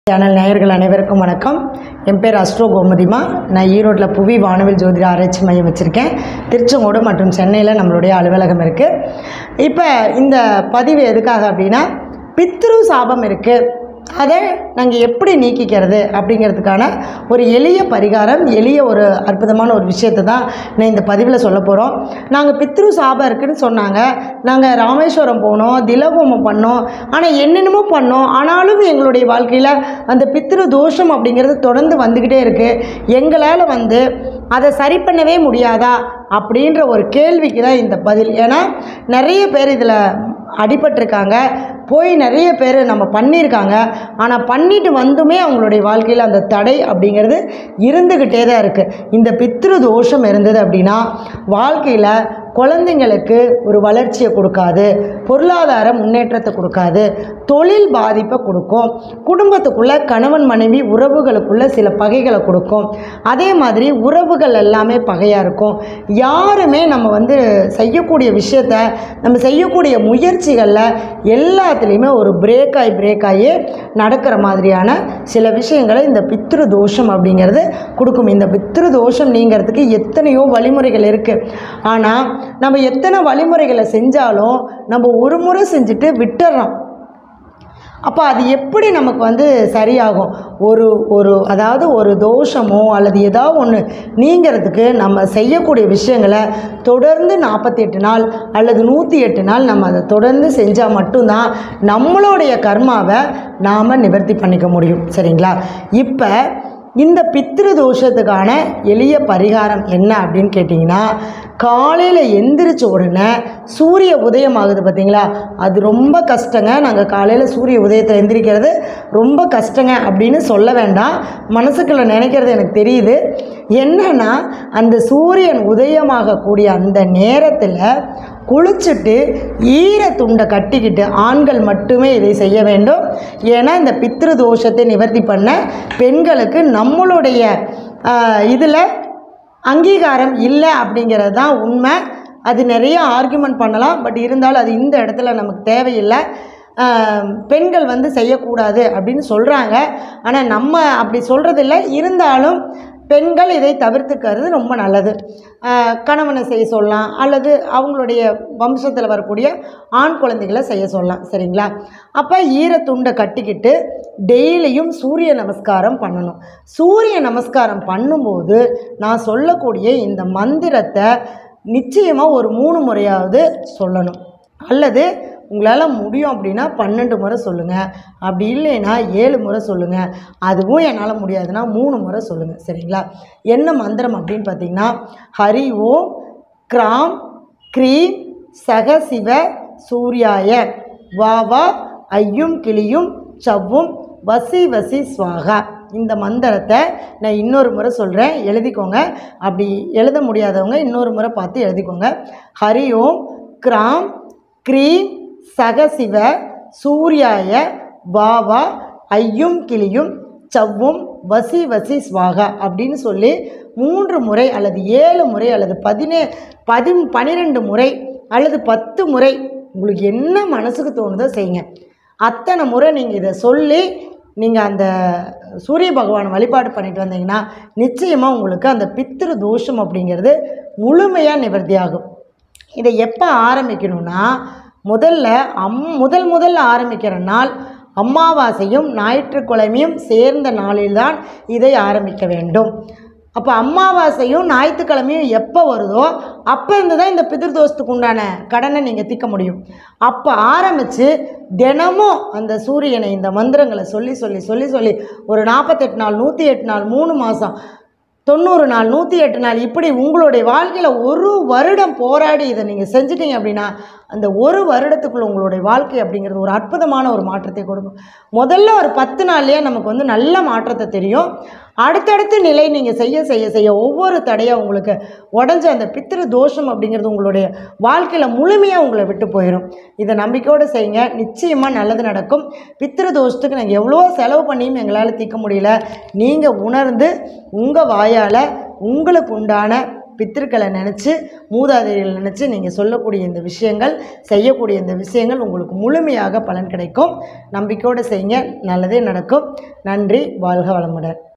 Channel நேயர்கள் அனைவருக்கும் வணக்கம். என் பேர் அஸ்ட்ரோ கோமதிமா. நான் ஈரோட்டில் புவி வானவில் ஜோதிட ஆராய்ச்சி மையம் வச்சுருக்கேன். திருச்செங்கோடு மற்றும் சென்னையில் நம்மளுடைய அலுவலகம் இருக்குது. இப்போ இந்த பதிவு எதுக்காக அப்படின்னா, பித்ரு சாபம் இருக்குது, அதை நாங்கள் எப்படி நீக்கிக்கிறது அப்படிங்கிறதுக்கான ஒரு எளிய பரிகாரம், எளிய ஒரு அற்புதமான ஒரு விஷயத்தை தான் நான் இந்த பதிவில் சொல்ல போகிறோம். நாங்கள் பித்ரு சாபம் இருக்குதுன்னு சொன்னாங்க. நாங்கள் ராமேஸ்வரம் போனோம், திலஹோமம் பண்ணோம், ஆனால் என்னென்னமோ பண்ணோம். ஆனாலும் எங்களுடைய வாழ்க்கையில் அந்த பித்ரு தோஷம் அப்படிங்கிறது தொடர்ந்து வந்துக்கிட்டே இருக்குது. எங்களால் அதை சரி பண்ணவே முடியாதா அப்படின்ற ஒரு கேள்விக்கு தான் இந்த பதில். ஏன்னா நிறைய பேர் இதில் அடிபட்டிருக்காங்க, போய் நிறைய பேர் நம்ம பண்ணியிருக்காங்க. ஆனால் பண்ணிட்டு வந்துமே அவங்களுடைய வாழ்க்கையில் அந்த தடை அப்படிங்கிறது இருந்துக்கிட்டே தான் இருக்குது. இந்த பித்ரு தோஷம் இருந்தது அப்படின்னா வாழ்க்கையில் குழந்தைங்களுக்கு ஒரு வளர்ச்சியை கொடுக்காது, பொருளாதார முன்னேற்றத்தை கொடுக்காது, தொழில் பாதிப்பை கொடுக்கும், குடும்பத்துக்குள்ளே கணவன் மனைவி உறவுகளுக்குள்ளே சில பகைகளை கொடுக்கும். அதே மாதிரி உறவுகள் எல்லாமே பகையாக இருக்கும். யாருமே நம்ம செய்யக்கூடிய விஷயத்த, நம்ம செய்யக்கூடிய முயற்சிகளில் எல்லாத்துலேயுமே ஒரு பிரேக் ஆகி நடக்கிற மாதிரியான சில விஷயங்களை இந்த பித்ரு தோஷம் அப்படிங்கிறது கொடுக்கும். இந்த பித்ரு தோஷம் நீங்கிறதுக்கு எத்தனையோ வழிமுறைகள் இருக்குது. ஆனால் நம்ம எத்தனை வழிமுறைகளை செஞ்சாலும் நம்ம ஒரு முறை செஞ்சுட்டு விட்டுறோம். அப்போ அது எப்படி நமக்கு சரியாகும்? அதாவது ஒரு தோஷமோ அல்லது ஏதாவது ஒன்று நீங்கிறதுக்கு நம்ம செய்யக்கூடிய விஷயங்களை தொடர்ந்து 48 நாள் அல்லது 108 நாள் நம்ம அதை தொடர்ந்து செஞ்சால் மட்டும்தான் நம்மளுடைய கர்மாவை நாம் நிவர்த்தி பண்ணிக்க முடியும். சரிங்களா? இப்போ இந்த பித்ரு தோஷத்துக்கான எளிய பரிகாரம் என்ன அப்படின்னு கேட்டிங்கன்னா, காலையில் எந்திரிச்ச உடனே சூரிய உதயம் ஆகுது பார்த்தீங்களா, அது ரொம்ப கஷ்டங்க. நாங்கள் காலையில் சூரிய உதயத்தை எந்திரிக்கிறது ரொம்ப கஷ்டங்க அப்படின்னு சொல்ல வேண்டாம், மனசுக்குள்ள நினைக்கிறது எனக்கு தெரியுது. என்னன்னா, அந்த சூரியன் உதயமாகக்கூடிய அந்த நேரத்தில் குளிச்சுட்டு ஈர துண்டை கட்டிக்கிட்டு ஆண்கள் மட்டுமே இதை செய்ய வேண்டும். ஏன்னா இந்த பித்ரு தோஷத்தை நிவர்த்தி பண்ண பெண்களுக்கு நம்மளுடைய இதில் அங்கீகாரம் இல்லை அப்படிங்கிறது தான் உண்மை. அது நிறைய ஆர்கியூமெண்ட் பண்ணலாம், பட் இருந்தாலும் அது இந்த இடத்துல நமக்கு தேவையில்லை. பெண்கள் செய்யக்கூடாது அப்படின்னு சொல்கிறாங்க, ஆனால் நம்ம அப்படி சொல்கிறதில்ல. இருந்தாலும் பெண்கள் இதை தவிர்த்துக்கிறது ரொம்ப நல்லது. கணவனை செய்ய சொல்லலாம், அல்லது அவங்களுடைய வம்சத்தில் வரக்கூடிய ஆண் குழந்தைகளை செய்ய சொல்லலாம். சரிங்களா? அப்போ ஈரத்துண்டை கட்டிக்கிட்டு டெய்லியும் சூரிய நமஸ்காரம் பண்ணணும். சூரிய நமஸ்காரம் பண்ணும்போது நான் சொல்லக்கூடிய இந்த மந்திரத்தை நிச்சயமாக ஒரு 3 முறையாவது சொல்லணும். அல்லது உங்களால் முடியும் அப்படின்னா 12 முறை சொல்லுங்கள், அப்படி இல்லைன்னா 7 முறை சொல்லுங்கள். அதுவும் என்னால் முடியாதுன்னா 3 முறை சொல்லுங்கள். சரிங்களா? என்ன மந்திரம் அப்படின்னு பார்த்தீங்கன்னா, ஹரி ஓம் கிராம் க்ரீம் சக சிவ சூர்யாய வாவா ஐயும் கிளியும் சவ்வும் வசி வசி ஸ்வாகா. இந்த மந்திரத்தை நான் இன்னொரு முறை சொல்கிறேன், எழுதிக்கோங்க. அப்படி எழுத முடியாதவங்க இன்னொரு முறை பார்த்து எழுதிக்கோங்க. ஹரி ஓம் கிராம் க்ரீம் சகசிவ சூர்யாய வாவா ஐயும் கிளியும் சவ்வும் வசி வசி ஸ்வாகா அப்படின்னு சொல்லி 3 முறை அல்லது 7 முறை அல்லது 12 முறை அல்லது 10 முறை உங்களுக்கு என்ன மனசுக்கு தோணுதோ செய்யுங்க. அத்தனை முறை நீங்கள் இதை சொல்லி நீங்கள் அந்த சூரிய பகவானை வழிபாடு பண்ணிட்டு வந்தீங்கன்னா நிச்சயமாக உங்களுக்கு அந்த பித்ரு தோஷம் அப்படிங்கிறது முழுமையாக நிவர்த்தி ஆகும். இதை எப்போ ஆரம்பிக்கணும்னா, முதல்ல ஆரம்பிக்கிற நாள் அமாவாசையும் ஞாயிற்றுக்கிழமையும் சேர்ந்த நாளில்தான் இதை ஆரம்பிக்க வேண்டும். அப்போ அமாவாசையும் ஞாயிற்றுக்கிழமையும் எப்போ வருதோ அப்போ இருந்து தான் இந்த பித்ருதோஷத்துக்கு உண்டான கடனை நீங்கள் தீர்க்க முடியும். அப்போ ஆரம்பித்து தினமும் அந்த சூரியனை இந்த மந்திரங்களை சொல்லி சொல்லி சொல்லி சொல்லி ஒரு 48 நாள், 108 நாள், 3 மாதம், 90 நாள், 108 நாள், இப்படி உங்களுடைய வாழ்க்கையில் 1 வருடம் போராடி இதை நீங்கள் செஞ்சிட்டிங்க அப்படின்னா அந்த 1 வருடத்துக்குள்ள உங்களுடைய வாழ்க்கை அப்படிங்கிறது ஒரு அற்புதமான ஒரு மாற்றத்தை கொடுக்கும். முதல்ல ஒரு 10 நாள்லேயே நமக்கு நல்ல மாற்றத்தை தெரியும். அடுத்தடுத்த நிலை நீங்கள் செய்ய செய்ய செய்ய ஒவ்வொரு தடையாக உங்களுக்கு உடஞ்ச அந்த பித்ரு தோஷம் அப்படிங்கிறது உங்களுடைய வாழ்க்கையில் முழுமையாக உங்களை விட்டு போயிடும். இதை நம்பிக்கையோடு செய்யுங்க, நிச்சயமாக நல்லது நடக்கும். பித்ரு தோஷத்துக்கு நாங்கள் எவ்வளோ செலவு பண்ணியும் எங்களால் தீர்க்க முடியல. நீங்கள் உணர்ந்து உங்கள் வாயால் உங்களுக்கு உண்டான பித்திருக்களை நினச்சி, மூதாதையர்கள் நினச்சி நீங்கள் சொல்லக்கூடிய இந்த விஷயங்கள், செய்யக்கூடிய இந்த விஷயங்கள் உங்களுக்கு முழுமையாக பலன் கிடைக்கும். நம்பிக்கையோடு செய்யுங்க, நல்லதே நடக்கும். நன்றி. வாழ்க வளமுடன்.